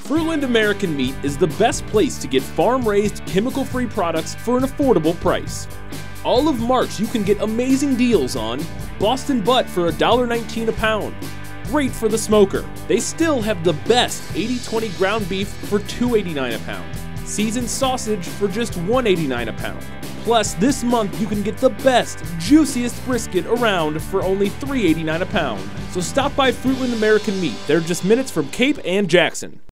Fruitland American Meat is the best place to get farm-raised, chemical-free products for an affordable price. All of March you can get amazing deals on Boston butt for $1.19 a pound. Great for the smoker. They still have the best 80/20 ground beef for $2.89 a pound. Seasoned sausage for just $1.89 a pound. Plus, this month you can get the best, juiciest brisket around for only $3.89 a pound. So stop by Fruitland American Meat. They're just minutes from Cape and Jackson.